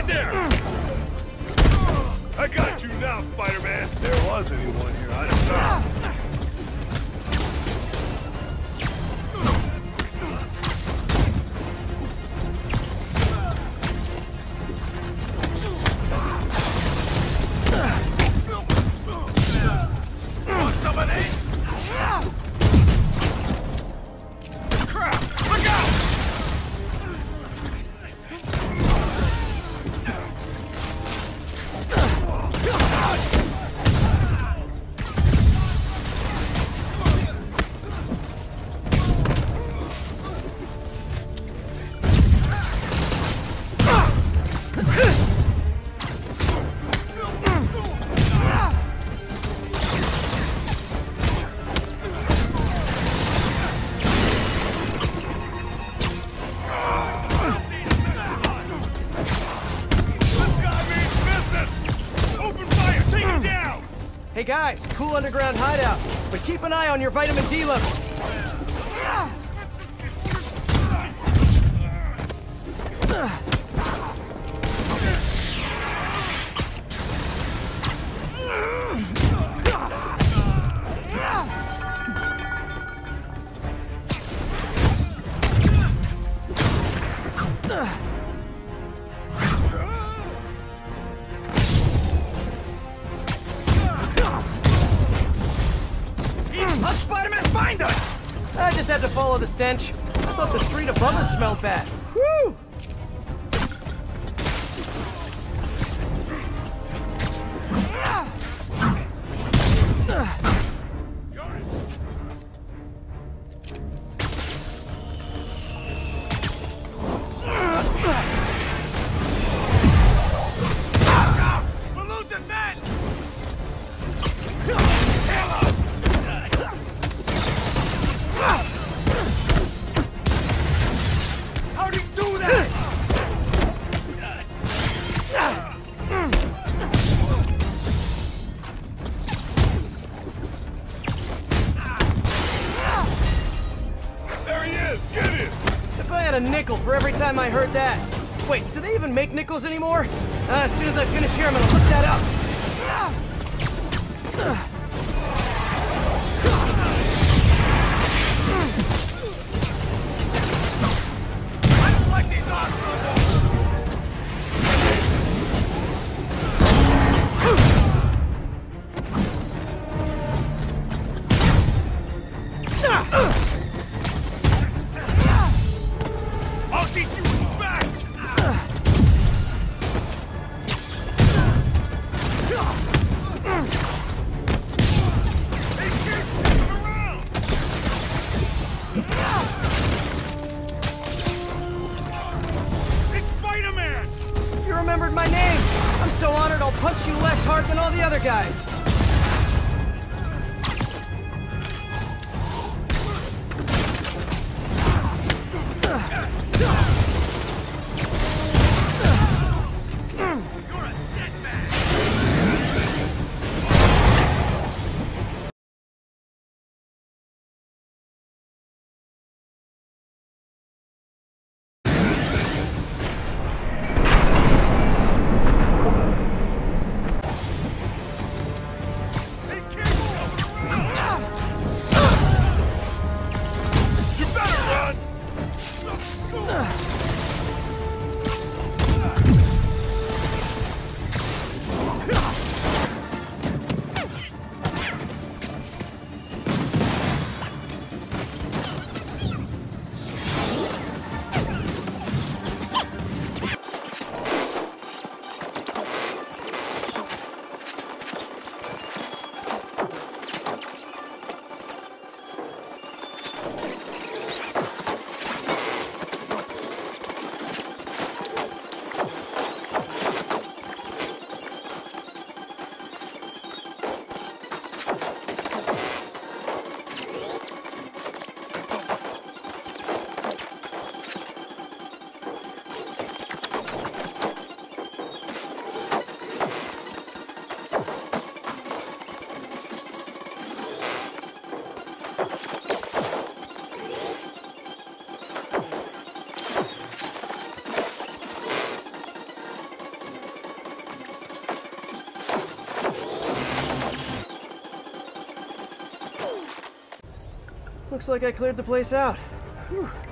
there! I got you now, Spider-Man. If there was anyone here, I'd have found. Want some of these? Crap! Look out! Hey guys, cool underground hideout, but keep an eye on your vitamin D levels. I just had to follow the stench. I thought the street above us smelled bad. Whew! We're losing men! How'd he do that? There he is! Get him! If I had a nickel for every time I heard that. Wait, do they even make nickels anymore? As soon as I finish here, I'm gonna look that up. I don't like these hospitals! I'll teach you respect! Looks like I cleared the place out. Whew.